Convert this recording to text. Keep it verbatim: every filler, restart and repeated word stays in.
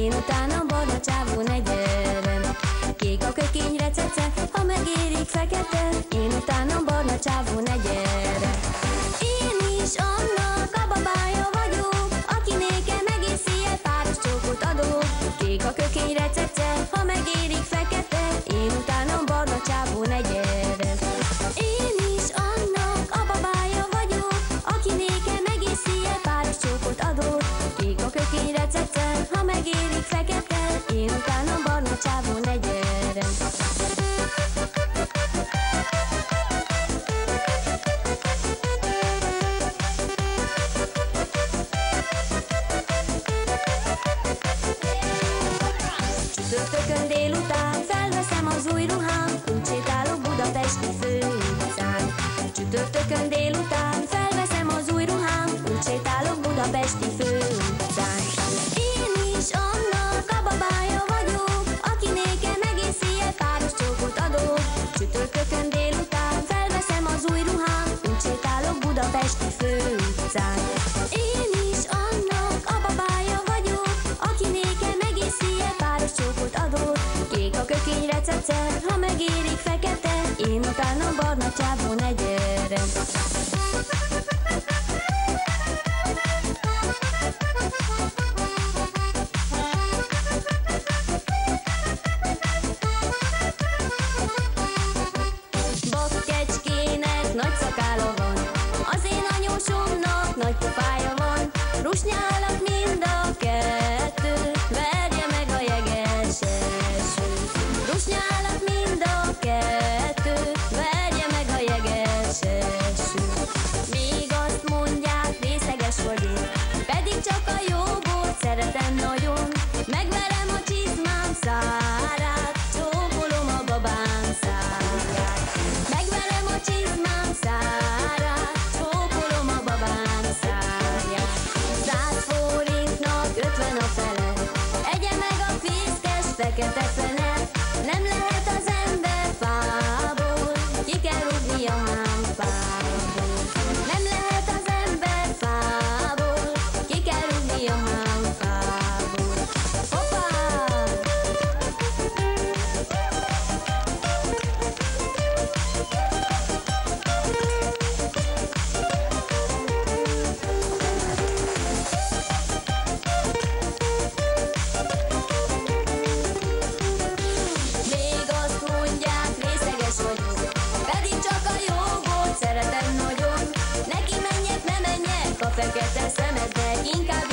én utánam barna csávó ne gyere. Kék a kökény receptje, ha megérik fekete, én utánam barna csávó ne gyere. Én is annak a babája vagyok, aki nékem egész éjjel páros csókot adok. Kék a kökény receptje, ha megérik fekete, én utánam barna csávó ne gyere. Én is annak a babája vagyok, aki nékem egész éjjel páros csókot adok. Kék a kökény receptje, ha megérik fekete, én utánam barna csávó ne gyere. Csütörtökön délután felveszem az új ruhám, úgy sétálok budapesti főutcán. Csütörtökön délután felveszem az új ruhám, úgy sétálok budapesti főutcán. Én is annak a babája vagyok, aki nékem egész éjjel páros csókot adok. Csütörtökön délután felveszem az új ruhám, úgy sétálok budapesti főutcán. Én is annak a babája vagyok, aki nékem egész éjjel páros csókot adok. Kék a kökény receptje, ha megérik fekete, én utánam barna csávó ne gyere. Bakkecskének nagy szakála van, az én anyósomnak nagy pofája van. Rusnyálak mind a kettő, verje meg a jeges eső. Rusnyálak mind a kettő, verje meg a jeges eső. Még azt mondják, részeges vagyok, pedig csak a jóból szeretem nagyon. Megverem a csizmám szárát, csókolom a babám száját. Megverem a csizmám szárát, csókolom a babám száját. Száz forintnak ötven a fele, egye meg a fészkes fekete fenet. Nem lehet az ember fából, ki kell rúgni a hámfából. Nem lehet az ember fából, ki kell rúgni a hámfából. Hoppá! Még azt mondják, részeges vagyok, pedig csak a jóból szeretem nagyon. Neki menjek, ne menjek a fekete szemednek, inkább